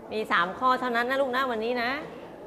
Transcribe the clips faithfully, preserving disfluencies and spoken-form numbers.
มีสามข้อเท่านั้นนะลูกนะวันนี้นะ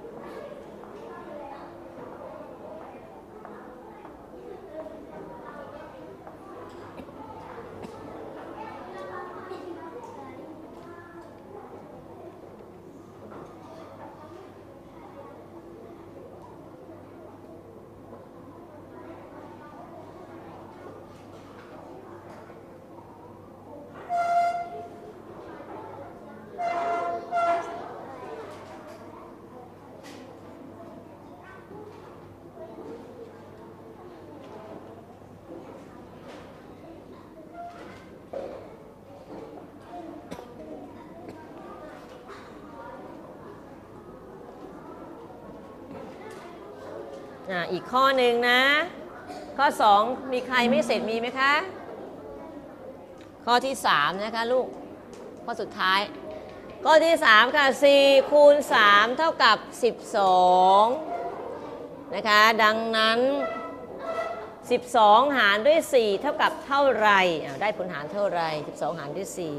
อีกข้อหนึ่งนะข้อสองมีใครไม่เสร็จมีไหมคะข้อที่สามนะคะลูกข้อสุดท้ายข้อที่สามค่ะสี่คูณสามเท่ากับสิบสองนะคะดังนั้นสิบสองหารด้วยสี่เท่ากับเท่าไหร่ได้ผลหารเท่าไหร่สิบสองหารด้วยสี่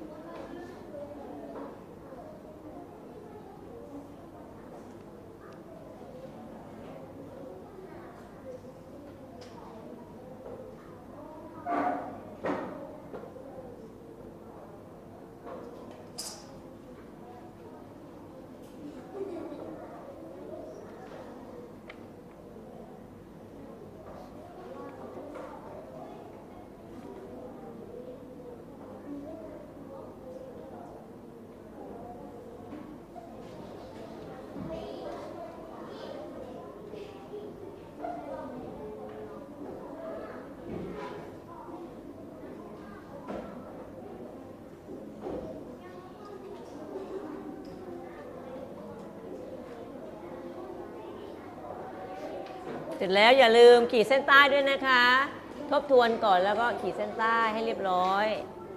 เสร็จแล้วอย่าลืมขีดเส้นใต้ด้วยนะคะทบทวนก่อนแล้วก็ขีดเส้นใต้ให้เรียบร้อย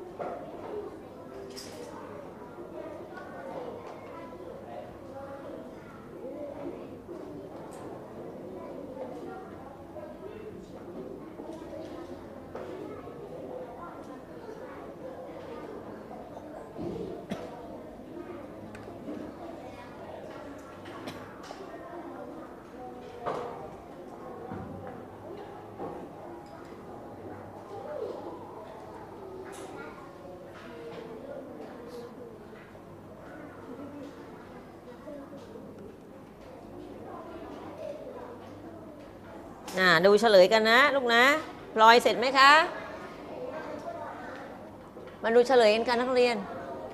ดูเฉลยกันนะลูกนะพลอยเสร็จไหมคะมาดูเฉลยกันค่ะนักเรียน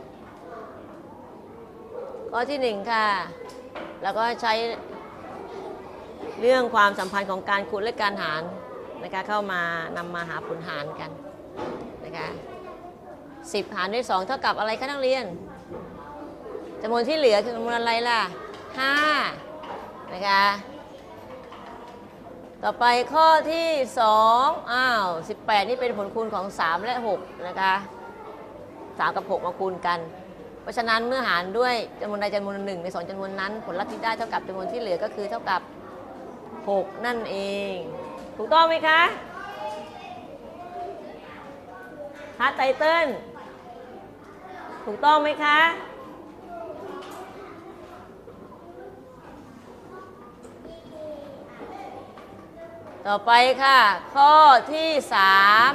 ข้อที่หนึ่งค่ะแล้วก็ใช้เรื่องความสัมพันธ์ของการคูณและการหารนะคะเข้ามานำมาหาผลหารกันนะคะสิบหารด้วยสองเท่ากับอะไรคะนักเรียนจำนวนที่เหลือคือจำนวนอะไรล่ะห้านะคะต่อไปข้อที่สองอ้าวสิบแปดนี่เป็นผลคูณของสามและหกนะคะสามกับหกมาคูณกันเพราะฉะนั้นเมื่อหารด้วยจำนวนใดจำนวนหนึ่งในสองจำนวนนั้นผลลัพธ์ที่ได้เท่ากับจำนวนที่เหลือก็คือเท่ากับหกนั่นเองถูกต้องไหมคะฮาร์ทไตเติ้ลถูกต้องไหมคะต่อไปค่ะข้อที่สาม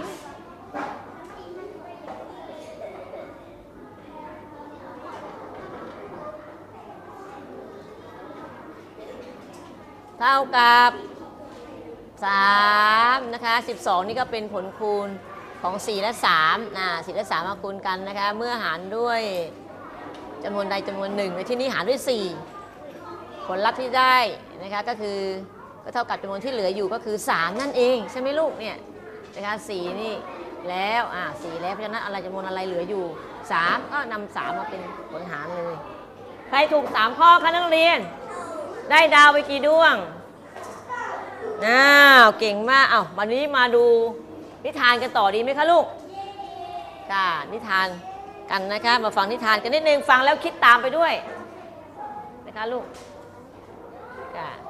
เท่ากับสามนะคะสิบสองนี่ก็เป็นผลคูณของสี่และสามนะสี่และสามมาคูณกันนะคะเมื่อหารด้วยจำนวนใดจำนวนหนึ่งในที่นี้หารด้วยสี่ผลลัพธ์ที่ได้นะคะก็คือก็เท่ากับจำนวนที่เหลืออยู่ก็คือสามนั่นเองใช่ไหมลูกเนี่ยนะคะสี่นี่แล้วอ่าสี่แล้วเพราะฉะนั้นอะไรจำนวนอะไรเหลืออยู่สามก็นำสามมาเป็นผลหารเลยใครถูกสามข้อคะนักเรียนได้ดาวไปกี่ดวงอ้าวเก่งมากอ้าววันนี้มาดูนิทานกันต่อดีไหมคะลูกจ้านิทานกันนะคะมาฟังนิทานกันนิดนึงฟังแล้วคิดตามไปด้วยนะคะลูกจ้า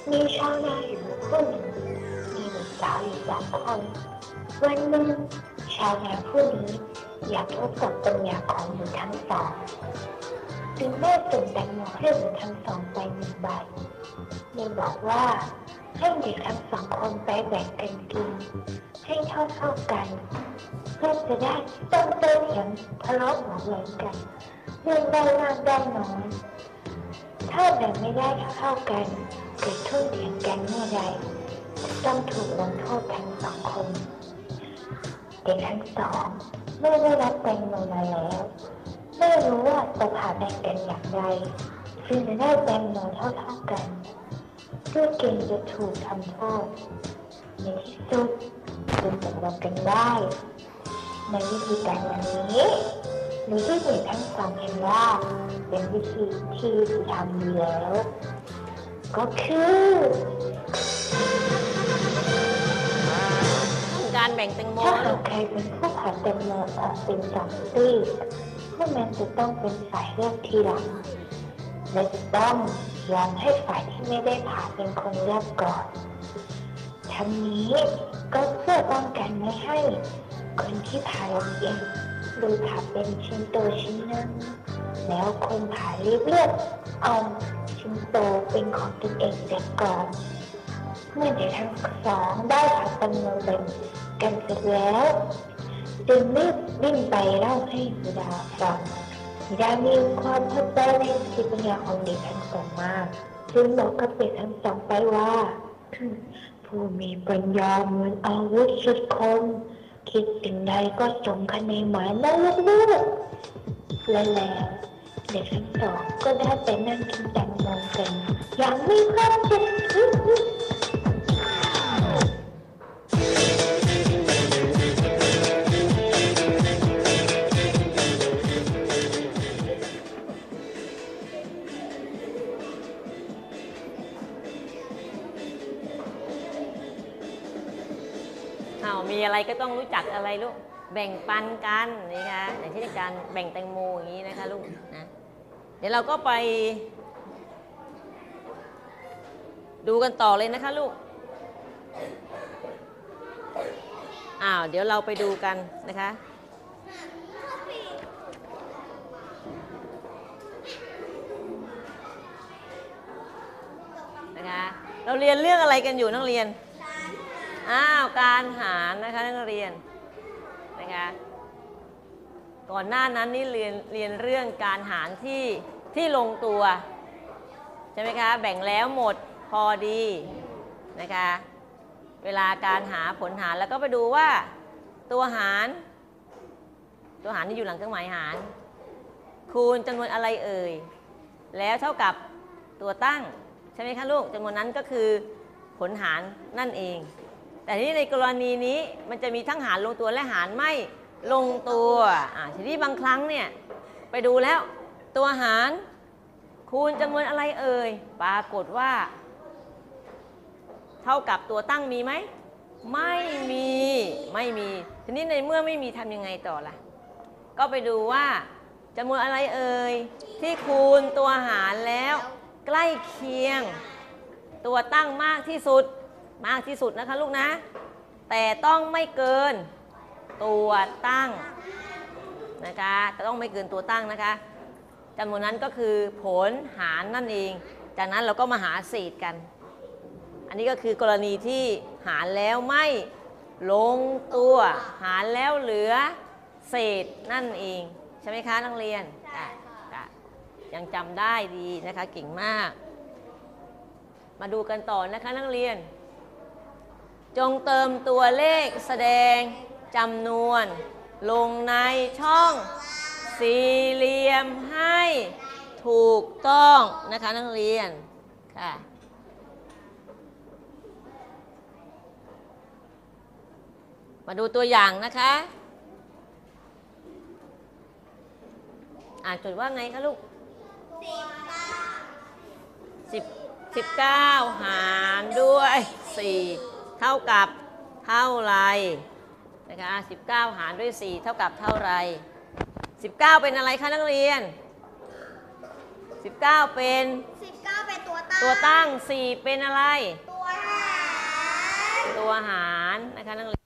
มีชาวนาอยู่ผู้หนึ่งมีบุตรสาวอยู่สองคนวันหนึ่งชาวนาผู้นี้อยากทดสอบปัญญาของบุตรทั้งสองจึงได้ส่งแตงโมให้บุตรทั้งสองไปหนึ่งใบโดยบอกว่าให้เด็กทั้งสองคนไปแบ่งกันกินให้เท่าเท่ากันเพื่อจะได้ต้องโต้เถียงทะเลาะหัวเร้อนกันเรื่องได้มากได้น้อยถ้าแบ่งไม่ได้เท่าๆกันเกิดโต้เถียงกันเมื่อใดต้องถูกลงโทษทั้งสองคนเด็กทั้งสองเมื่อได้รับแตงโมมาแล้วไม่รู้ว่าจะผ่าแบ่งกันอย่างไรจึงจะได้แตงโมเท่าๆกันเพื่อเกรงจะถูกทำโทษในที่สุดจึงตกลงกันได้ในวิธีการวันนี้หรือที่เด็กทั้งสองเห็นว่าเป็นวิธีที่ทำดีแล้วก็คือการแบ่งแตงโมถ้าหากใครเป็นผู้ผ่าแตงโมออกเป็นสองซีกผู้นั้นจะต้องเป็นฝ่ายเลือกทีหลังและจะต้องยอมให้ฝ่ายที่ไม่ได้ผ่าเป็นคนเลือกก่อนทั้งนี้ก็เพื่อป้องกันไม่ให้คนที่ผ่าลำเอียงโดยผ่าเป็นชิ้นโตชิ้นนึงแล้วคนผ่ารีบเลือกเอาชิ้นโตเป็นของตนเองเสียก่อนเมื่อเด็กทั้งสองได้ผ่าแตงโมแบ่งกันเสร็จแล้วจึงรีบวิ่งไปเล่าให้บิดาฟังบิดามีความพอใจในสติปัญญาของเด็กทั้งสองมากจึงบอกกับเด็กทั้งสองไปว่าผู้มีปัญญาเหมือนอาวุธสุดคมคิดสิ่งใดก็สมคะแนนหมายนั่นลูกๆและแล้วเด็กทั้งสองก็ได้ไปนั่งกินแตงโมกันอย่างมีความสุขมีอะไรก็ต้องรู้จักอะไรลูกแบ่งปันกันนี่ค่ะอย่างที่การแบ่งแตงโมอย่างนี้นะคะลูกนะเดี๋ยวเราก็ไปดูกันต่อเลยนะคะลูกอ้าวเดี๋ยวเราไปดูกันนะคะนะคะเราเรียนเรื่องอะไรกันอยู่นักเรียนอ้าวการหารนะคะนักเรียนนะคะก่อนหน้านั้นนี่เรียนเรียนเรื่องการหารที่ที่ลงตัวใช่ไหมคะแบ่งแล้วหมดพอดีนะคะเวลาการหาผลหารแล้วก็ไปดูว่าตัวหารตัวหารที่อยู่หลังเครื่องหมายหารคูณจำนวนอะไรเอ่ยแล้วเท่ากับตัวตั้งใช่ไหมคะลูกจำนวนนั้นก็คือผลหารนั่นเองแต่ที่ในกรณีนี้มันจะมีทั้งหารลงตัวและหารไม่ลงตัวอ่าทีนี้บางครั้งเนี่ยไปดูแล้วตัวหารคูณจำนวนอะไรเอ่ยปรากฏว่าเท่ากับตัวตั้งมีไหมไม่มีไม่มีทีนี้ในเมื่อไม่มีทำยังไงต่อล่ะก็ไปดูว่าจำนวนอะไรเอ่ยที่คูณตัวหารแล้วใกล้เคียงตัวตั้งมากที่สุดมากที่สุดนะคะลูกนะแต่ต้องไม่เกินตัวตั้งนะคะจะต้องไม่เกินตัวตั้งนะคะจำนวนนั้นก็คือผลหารนั่นเองจากนั้นเราก็มาหาเศษกันอันนี้ก็คือกรณีที่หารแล้วไม่ลงตัวหารแล้วเหลือเศษนั่นเองใช่ไหมคะนักเรียนยังจำได้ดีนะคะเก่งมากมาดูกันต่อนะคะนักเรียนจงเติมตัวเลขแสดงจำนวนลงในช่องสี่เหลี่ยมให้ถูกต้องนะคะนักเรียนค่ะมาดูตัวอย่างนะคะอ่านจดว่าไงคะลูกสิบสิบเก้าหารด้วยสี่เท่ากับเท่าไรนะคะสิบเก้าหารด้วยสี่เท่ากับเท่าไรสิบเก้าเป็นอะไรคะนักเรียนสิบเก้าเป็นสิบเก้าเป็นตัวตั้งตัวตั้งสี่เป็นอะไรตัวหารตัวหารนะคะนักเรียน